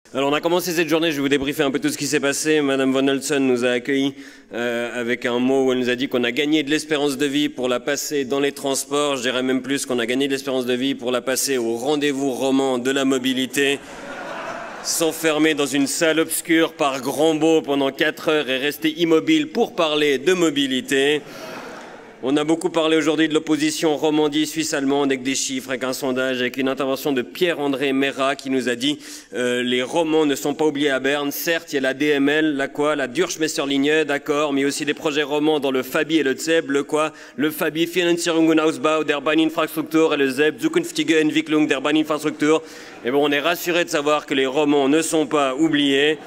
Alors on a commencé cette journée, je vais vous débriefer un peu tout ce qui s'est passé. Madame Von Olsen nous a accueillis avec un mot où elle nous a dit qu'on a gagné de l'espérance de vie pour la passer dans les transports. Je dirais même plus qu'on a gagné de l'espérance de vie pour la passer au rendez-vous roman de la mobilité. S'enfermer dans une salle obscure par grand beau pendant 4 heures et rester immobile pour parler de mobilité. On a beaucoup parlé aujourd'hui de l'opposition Romandie suisse-allemande avec des chiffres, avec un sondage, avec une intervention de Pierre-André Mera qui nous a dit les Romands ne sont pas oubliés à Berne. Certes, il y a la DML, la Durchmesserlinie, d'accord, mais aussi des projets romands dans le Fabi et le ZEB, le Fabi, Finanzierung und Ausbau der Bahninfrastruktur et le ZEB, Zukünftige Entwicklung der Bahninfrastruktur. Et bon, on est rassuré de savoir que les Romands ne sont pas oubliés.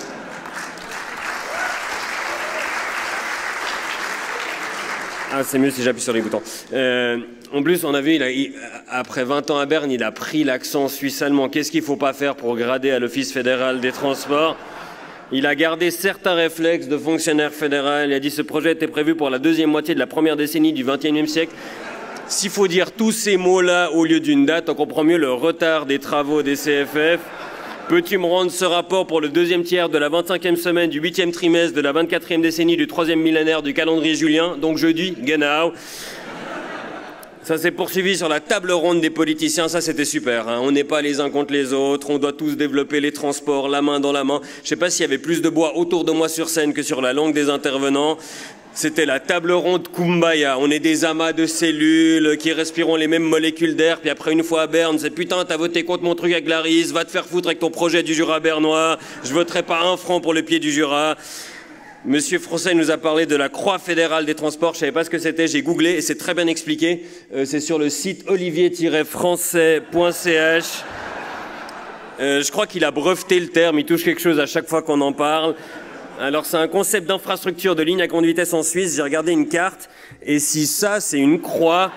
Ah, c'est mieux si j'appuie sur les boutons. En plus, on a vu, après 20 ans à Berne, il a pris l'accent suisse-allemand. Qu'est-ce qu'il ne faut pas faire pour grader à l'Office fédéral des transports? Il a gardé certains réflexes de fonctionnaire fédéral. Il a dit que ce projet était prévu pour la deuxième moitié de la première décennie du XXIe siècle. S'il faut dire tous ces mots-là au lieu d'une date, on comprend mieux le retard des travaux des CFF. Peux-tu me rendre ce rapport pour le deuxième tiers de la 25e semaine du 8e trimestre de la 24e décennie du 3e millénaire du calendrier julien, donc jeudi, genau. Ça s'est poursuivi sur la table ronde des politiciens, ça c'était super. Hein. On n'est pas les uns contre les autres, on doit tous développer les transports, la main dans la main. Je ne sais pas s'il y avait plus de bois autour de moi sur scène que sur la langue des intervenants. C'était la table ronde Kumbaya. On est des amas de cellules qui respirons les mêmes molécules d'air. Puis après, une fois à Berne, c'est putain, t'as voté contre mon truc avec Glaris, va te faire foutre avec ton projet du Jura bernois. Je voterai pas 1 franc pour le pied du Jura. Monsieur Français nous a parlé de la Croix fédérale des transports. Je savais pas ce que c'était, j'ai googlé et c'est très bien expliqué. C'est sur le site olivier-français.ch. Je crois qu'il a breveté le terme, il touche quelque chose à chaque fois qu'on en parle. Alors c'est un concept d'infrastructure de ligne à grande vitesse en Suisse. J'ai regardé une carte et si ça c'est une croix,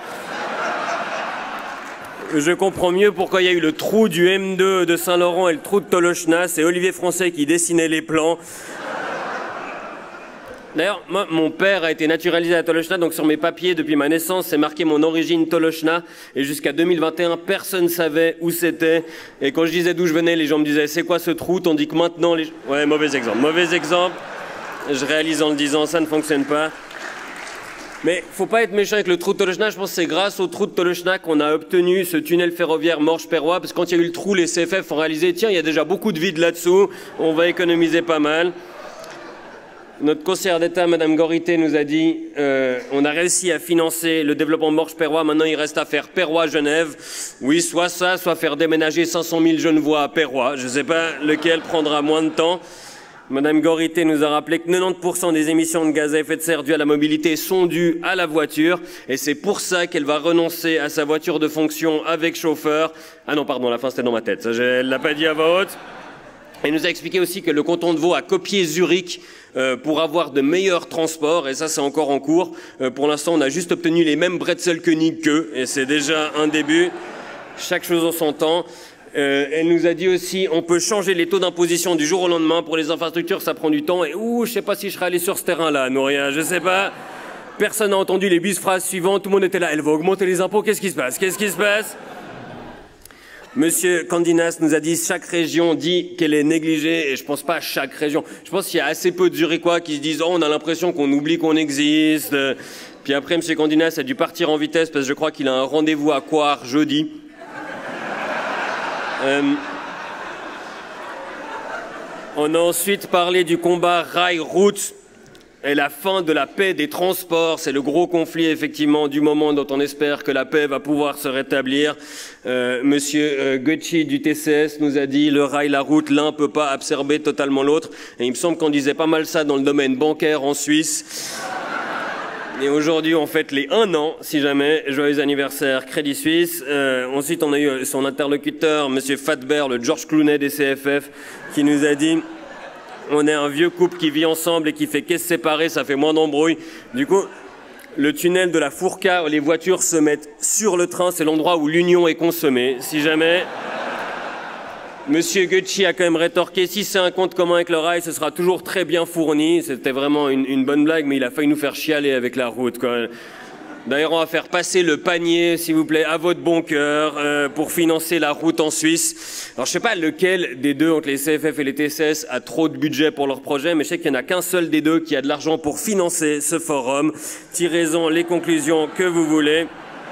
je comprends mieux pourquoi il y a eu le trou du M2 de Saint-Laurent et le trou de Tolochna. C'est Olivier Français qui dessinait les plans. D'ailleurs, moi, mon père a été naturalisé à Tolochna, donc sur mes papiers, depuis ma naissance, c'est marqué mon origine Tolochna. Et jusqu'à 2021, personne ne savait où c'était. Et quand je disais d'où je venais, les gens me disaient « c'est quoi ce trou ?» Tandis que maintenant, les... Ouais, mauvais exemple. Mauvais exemple. Je réalise en le disant, ça ne fonctionne pas. Mais faut pas être méchant avec le trou de Tolochna. Je pense que c'est grâce au trou de Tolochna qu'on a obtenu ce tunnel ferroviaire Morges-Perrois. Parce que quand il y a eu le trou, les CFF ont réalisé « tiens, il y a déjà beaucoup de vide là-dessous, on va économiser pas mal ». Notre conseillère d'État, Madame Gorité, nous a dit on a réussi à financer le développement Morges-Perrois, maintenant il reste à faire Perrois-Genève. Oui, soit ça, soit faire déménager 500 000 Genevois à Perrois. Je ne sais pas lequel prendra moins de temps. Madame Gorité nous a rappelé que 90% des émissions de gaz à effet de serre dues à la mobilité sont dues à la voiture. Et c'est pour ça qu'elle va renoncer à sa voiture de fonction avec chauffeur. Ah non, pardon, la fin c'était dans ma tête. Ça, elle ne l'a pas dit à voix haute. Elle nous a expliqué aussi que le canton de Vaud a copié Zurich pour avoir de meilleurs transports, et ça c'est encore en cours. Pour l'instant, on a juste obtenu les mêmes Brezelkönig qu'eux, et c'est déjà un début. Chaque chose en son temps. Elle nous a dit aussi, on peut changer les taux d'imposition du jour au lendemain. Pour les infrastructures, ça prend du temps. Et je sais pas si je serais allé sur ce terrain-là, Nouria, je sais pas. Personne n'a entendu les bis phrases suivantes. Tout le monde était là. Elle va augmenter les impôts. Qu'est-ce qui se passe? Qu'est-ce qui se passe? Monsieur Candinas nous a dit chaque région dit qu'elle est négligée, et je pense pas à chaque région. Je pense qu'il y a assez peu de Zurichois qui se disent « oh, on a l'impression qu'on oublie qu'on existe ». Puis après, Monsieur Candinas a dû partir en vitesse parce que je crois qu'il a un rendez-vous à Coire jeudi. On a ensuite parlé du combat rail-route et la fin de la paix des transports. C'est le gros conflit, effectivement, du moment dont on espère que la paix va pouvoir se rétablir. Monsieur Gucci du TCS nous a dit le rail, la route, l'un ne peut pas absorber totalement l'autre. Et il me semble qu'on disait pas mal ça dans le domaine bancaire en Suisse. Et aujourd'hui, on fête les 1 an, si jamais. Joyeux anniversaire, Crédit Suisse. Ensuite, on a eu son interlocuteur, monsieur Fatbert, le George Clooney des CFF, qui nous a dit on est un vieux couple qui vit ensemble et qui fait caisse séparée, ça fait moins d'embrouille. Du coup, le tunnel de la Fourca, les voitures se mettent sur le train, c'est l'endroit où l'union est consommée. Si jamais... Monsieur Gucci a quand même rétorqué, si c'est un compte commun avec le rail, ce sera toujours très bien fourni. C'était vraiment une bonne blague, mais il a failli nous faire chialer avec la route, quoi. D'ailleurs, on va faire passer le panier, s'il vous plaît, à votre bon cœur, pour financer la route en Suisse. Alors, je sais pas lequel des deux, entre les CFF et les TCS, a trop de budget pour leur projet, mais je sais qu'il n'y en a qu'un seul des deux qui a de l'argent pour financer ce forum. Tirez-en les conclusions que vous voulez.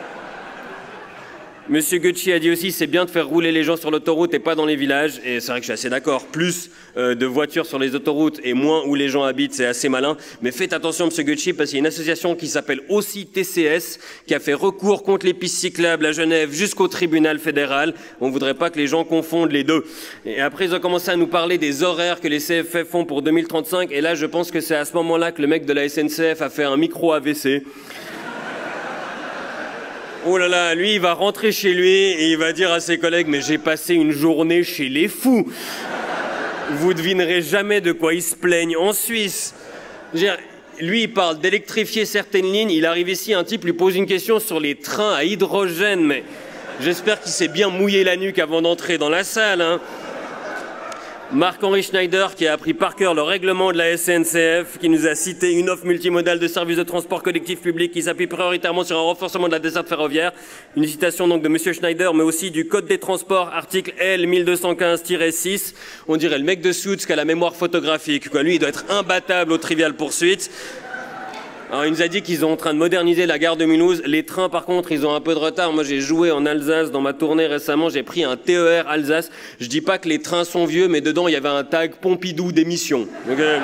Monsieur Gucci a dit aussi, c'est bien de faire rouler les gens sur l'autoroute et pas dans les villages. Et c'est vrai que je suis assez d'accord. Plus de voitures sur les autoroutes et moins où les gens habitent, c'est assez malin. Mais faites attention, monsieur Gucci, parce qu'il y a une association qui s'appelle aussi TCS, qui a fait recours contre les pistes cyclables à Genève jusqu'au tribunal fédéral. On voudrait pas que les gens confondent les deux. Et après, ils ont commencé à nous parler des horaires que les CFF font pour 2035. Et là, je pense que c'est à ce moment-là que le mec de la SNCF a fait un micro AVC. Oh là là, lui, il va rentrer chez lui et il va dire à ses collègues « Mais j'ai passé une journée chez les fous !» Vous devinerez jamais de quoi ils se plaignent en Suisse. Lui, il parle d'électrifier certaines lignes. Il arrive ici, un type lui pose une question sur les trains à hydrogène. Mais j'espère qu'il s'est bien mouillé la nuque avant d'entrer dans la salle, hein. Marc-Henri Schneider, qui a appris par cœur le règlement de la SNCF, qui nous a cité une offre multimodale de services de transport collectif public qui s'appuie prioritairement sur un renforcement de la desserte ferroviaire. Une citation donc de monsieur Schneider, mais aussi du Code des transports, article L 1215-6. On dirait le mec de Suits qui a la mémoire photographique, quoi. Lui, il doit être imbattable aux triviales poursuites. Alors, il nous a dit qu'ils sont en train de moderniser la gare de Mulhouse. Les trains, par contre, ils ont un peu de retard. Moi, j'ai joué en Alsace dans ma tournée récemment. J'ai pris un TER Alsace. Je dis pas que les trains sont vieux, mais dedans, il y avait un tag Pompidou d'émission. Okay.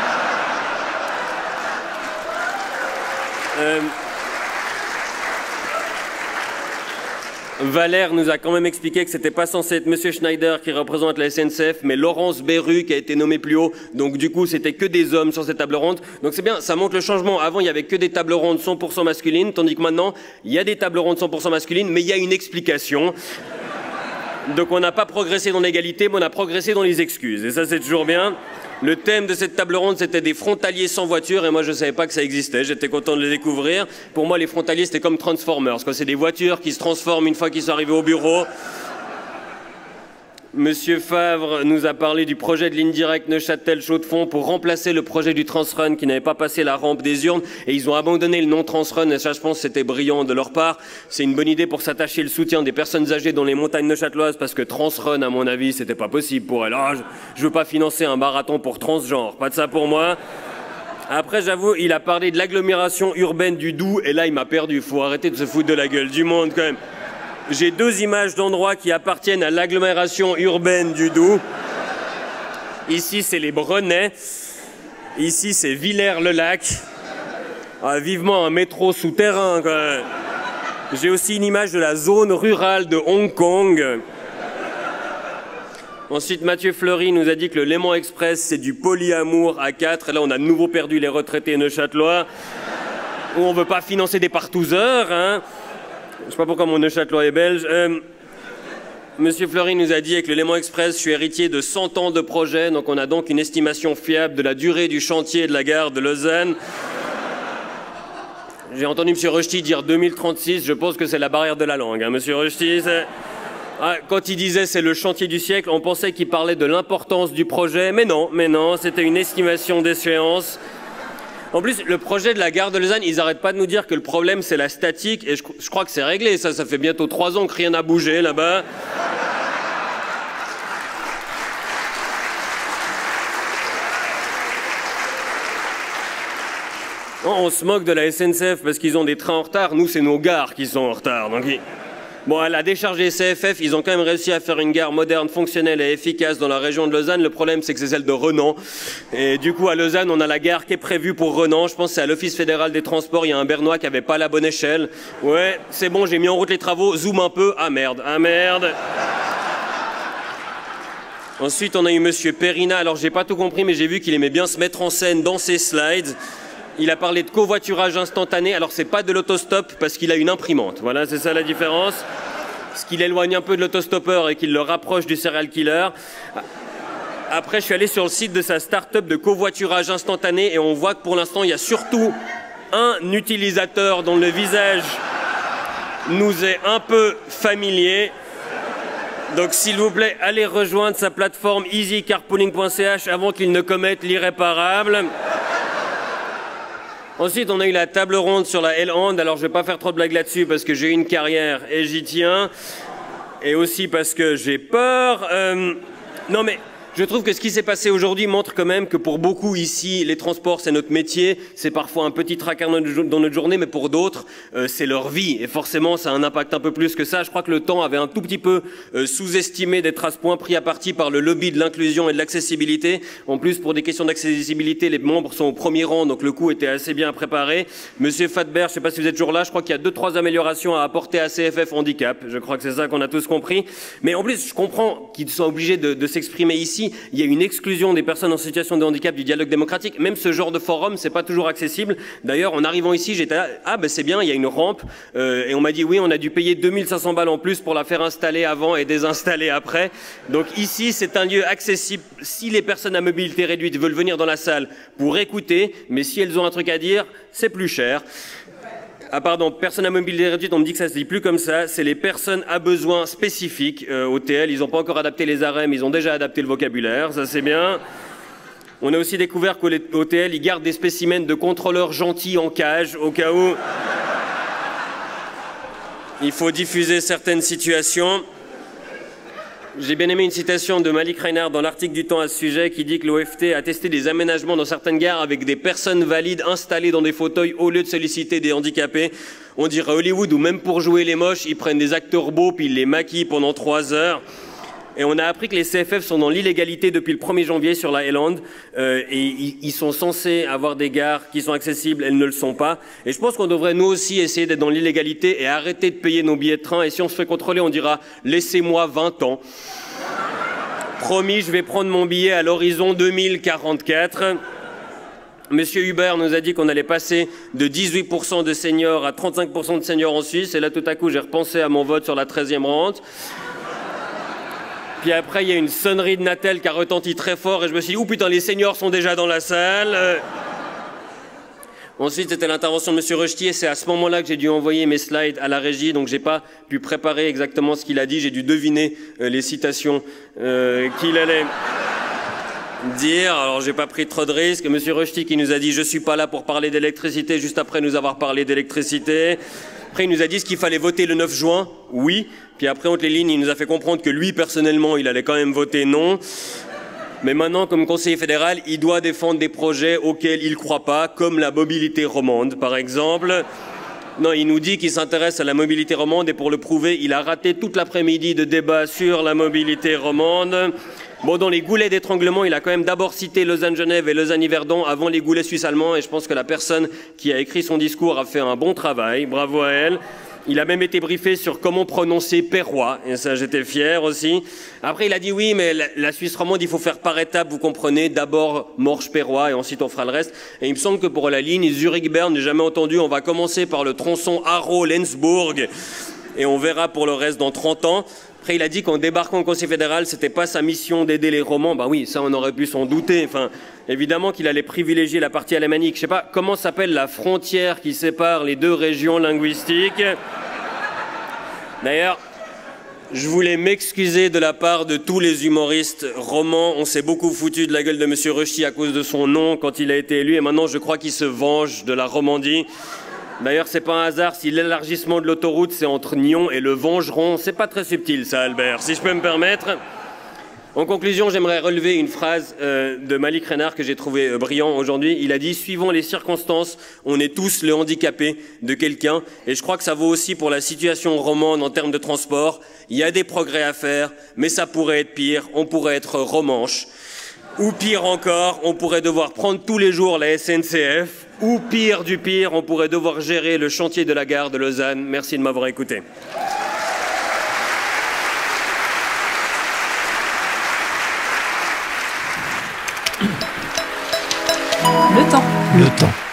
Valère nous a quand même expliqué que c'était pas censé être monsieur Schneider qui représente la SNCF, mais Laurence Berru qui a été nommée plus haut. Donc du coup, c'était que des hommes sur cette table ronde. Donc c'est bien, ça montre le changement. Avant, il y avait que des tables rondes 100% masculines, tandis que maintenant, il y a des tables rondes 100% masculines, mais il y a une explication. Donc on n'a pas progressé dans l'égalité, mais on a progressé dans les excuses. Et ça, c'est toujours bien. Le thème de cette table ronde, c'était des frontaliers sans voiture, et moi je ne savais pas que ça existait, j'étais content de le découvrir. Pour moi, les frontaliers, c'était comme Transformers, c'est des voitures qui se transforment une fois qu'ils sont arrivés au bureau. Monsieur Favre nous a parlé du projet de ligne directe Neuchâtel-Chaux-de-Fonds pour remplacer le projet du Transrun qui n'avait pas passé la rampe des urnes, et ils ont abandonné le nom Transrun, et ça je pense c'était brillant de leur part. C'est une bonne idée pour s'attacher le soutien des personnes âgées dans les montagnes neuchâteloises, parce que Transrun, à mon avis, c'était pas possible pour elles. Ah, je veux pas financer un marathon pour transgenre, pas de ça pour moi. Après, j'avoue, il a parlé de l'agglomération urbaine du Doubs, et là il m'a perdu. Faut arrêter de se foutre de la gueule du monde quand même. J'ai deux images d'endroits qui appartiennent à l'agglomération urbaine du Doubs. Ici, c'est les Brenets. Ici, c'est Villers-le-Lac. Ah, vivement un métro souterrain, quoi. J'ai aussi une image de la zone rurale de Hong Kong. Ensuite, Mathieu Fleury nous a dit que le Léman Express, c'est du polyamour à 4. Et là, on a de nouveau perdu les retraités neuchâtelois. Où on ne veut pas financer des partouzeurs, hein. Je sais pas pourquoi mon Neuchâtelois est belge. Monsieur Fleury nous a dit avec le Léman Express, je suis héritier de 100 ans de projet, donc on a donc une estimation fiable de la durée du chantier de la gare de Lausanne. J'ai entendu monsieur Rochety dire 2036, je pense que c'est la barrière de la langue, hein, monsieur Rochety. Ah, quand il disait c'est le chantier du siècle, on pensait qu'il parlait de l'importance du projet, mais non, c'était une estimation d'échéance. En plus, le projet de la gare de Lausanne, ils n'arrêtent pas de nous dire que le problème, c'est la statique. Et je crois que c'est réglé. Ça fait bientôt 3 ans que rien n'a bougé là-bas. On se moque de la SNCF parce qu'ils ont des trains en retard. Nous, c'est nos gares qui sont en retard. Donc, bon, à la décharge des CFF, ils ont quand même réussi à faire une gare moderne, fonctionnelle et efficace dans la région de Lausanne. Le problème, c'est que c'est celle de Renan. Et du coup, à Lausanne, on a la gare qui est prévue pour Renan. Je pense que c'est à l'Office fédéral des transports. Il y a un Bernois qui n'avait pas la bonne échelle. Ouais, c'est bon, j'ai mis en route les travaux. Zoom un peu. Ah merde, ah merde. Ensuite, on a eu monsieur Perrina. Alors, j'ai pas tout compris, mais j'ai vu qu'il aimait bien se mettre en scène dans ses slides. Il a parlé de covoiturage instantané. Alors, c'est pas de l'autostop parce qu'il a une imprimante. Voilà, c'est ça la différence. Ce qui l'éloigne un peu de l'autostoppeur et qu'il le rapproche du serial killer. Après, je suis allé sur le site de sa start-up de covoiturage instantané et on voit que pour l'instant, il y a surtout un utilisateur dont le visage nous est un peu familier. Donc, s'il vous plaît, allez rejoindre sa plateforme easycarpooling.ch avant qu'il ne commette l'irréparable. Ensuite, on a eu la table ronde sur la L-Hand. Alors, je vais pas faire trop de blagues là-dessus parce que j'ai eu une carrière et j'y tiens. Et aussi parce que j'ai peur. Non, mais je trouve que ce qui s'est passé aujourd'hui montre quand même que pour beaucoup ici, les transports, c'est notre métier. C'est parfois un petit tracas dans notre journée, mais pour d'autres, c'est leur vie. Et forcément, ça a un impact un peu plus que ça. Je crois que le temps avait un tout petit peu sous-estimé d'être à ce point pris à partie par le lobby de l'inclusion et de l'accessibilité. En plus, pour des questions d'accessibilité, les membres sont au premier rang, donc le coup était assez bien préparé. Monsieur Fatbert, je ne sais pas si vous êtes toujours là, je crois qu'il y a 2-3 améliorations à apporter à CFF Handicap. Je crois que c'est ça qu'on a tous compris. Mais en plus, je comprends qu'ils soient obligés de s'exprimer ici. Il y a une exclusion des personnes en situation de handicap du dialogue démocratique. Même ce genre de forum, c'est pas toujours accessible. D'ailleurs, en arrivant ici, j'étais là, ah ben c'est bien, il y a une rampe. Et on m'a dit oui, on a dû payer 2500 balles en plus pour la faire installer avant et désinstaller après. Donc ici, c'est un lieu accessible. Si les personnes à mobilité réduite veulent venir dans la salle pour écouter, mais si elles ont un truc à dire, c'est plus cher. Ah pardon, personnes à mobilité réduite, on me dit que ça se dit plus comme ça, c'est les personnes à besoins spécifiques au TL, ils n'ont pas encore adapté les arrêts, mais ils ont déjà adapté le vocabulaire, ça c'est bien. On a aussi découvert qu'au TL, ils gardent des spécimens de contrôleurs gentils en cage, au cas où il faut diffuser certaines situations. J'ai bien aimé une citation de Malik Reinhardt dans l'article du Temps à ce sujet qui dit que l'OFT a testé des aménagements dans certaines gares avec des personnes valides installées dans des fauteuils au lieu de solliciter des handicapés. On dirait Hollywood où même pour jouer les moches, ils prennent des acteurs beaux puis ils les maquillent pendant 3 heures. Et on a appris que les CFF sont dans l'illégalité depuis le 1er janvier sur la L-Hand. Et ils sont censés avoir des gares qui sont accessibles, elles ne le sont pas. Et je pense qu'on devrait nous aussi essayer d'être dans l'illégalité et arrêter de payer nos billets de train. Et si on se fait contrôler, on dira « laissez-moi 20 ans ». Promis, je vais prendre mon billet à l'horizon 2044. Monsieur Hubert nous a dit qu'on allait passer de 18% de seniors à 35% de seniors en Suisse. Et là, tout à coup, j'ai repensé à mon vote sur la 13e rente. Puis après, il y a une sonnerie de Natel qui a retenti très fort et je me suis dit « Ouh putain, les seniors sont déjà dans la salle !» Ensuite, c'était l'intervention de M. Rechtier. C'est à ce moment-là que j'ai dû envoyer mes slides à la régie, donc j'ai pas pu préparer exactement ce qu'il a dit. J'ai dû deviner les citations qu'il allait dire. Alors, j'ai pas pris trop de risques. M. Rechtier qui nous a dit « Je suis pas là pour parler d'électricité » juste après nous avoir parlé d'électricité. Après, il nous a dit ce qu'il fallait voter le 9 juin. Oui. Puis après, entre les lignes, il nous a fait comprendre que lui, personnellement, il allait quand même voter non. Mais maintenant, comme conseiller fédéral, il doit défendre des projets auxquels il ne croit pas, comme la mobilité romande, par exemple. Non, il nous dit qu'il s'intéresse à la mobilité romande et pour le prouver, il a raté toute l'après-midi de débat sur la mobilité romande. Bon, dans les goulets d'étranglement, il a quand même d'abord cité Lausanne-Genève et Lausanne-Yverdon avant les goulets suisses-allemands et je pense que la personne qui a écrit son discours a fait un bon travail. Bravo à elle. Il a même été briefé sur comment prononcer Perrois, et ça j'étais fier aussi. Après il a dit oui, mais la Suisse romande il faut faire par étapes, vous comprenez, d'abord Morges-Perrois et ensuite on fera le reste. Et il me semble que pour la ligne Zurich-Berne, j'ai jamais entendu, on va commencer par le tronçon Haro-Lensbourg et on verra pour le reste dans 30 ans. Après, il a dit qu'en débarquant au Conseil fédéral, c'était pas sa mission d'aider les romans. Ben oui, ça, on aurait pu s'en douter. Enfin, évidemment qu'il allait privilégier la partie alémanique. Je sais pas comment s'appelle la frontière qui sépare les 2 régions linguistiques. D'ailleurs, je voulais m'excuser de la part de tous les humoristes romans. On s'est beaucoup foutu de la gueule de M. Rechtier à cause de son nom quand il a été élu. Et maintenant, je crois qu'il se venge de la Romandie. D'ailleurs, c'est pas un hasard si l'élargissement de l'autoroute, c'est entre Nyon et le Vengeron. C'est pas très subtil, ça, Albert, si je peux me permettre. En conclusion, j'aimerais relever une phrase de Malik Reinhardt que j'ai trouvé brillant aujourd'hui. Il a dit « Suivant les circonstances, on est tous le handicapé de quelqu'un. » Et je crois que ça vaut aussi pour la situation romande en termes de transport. Il y a des progrès à faire, mais ça pourrait être pire. On pourrait être romanche. Ou pire encore, on pourrait devoir prendre tous les jours la SNCF. Ou pire du pire, on pourrait devoir gérer le chantier de la gare de Lausanne. Merci de m'avoir écouté. Le temps.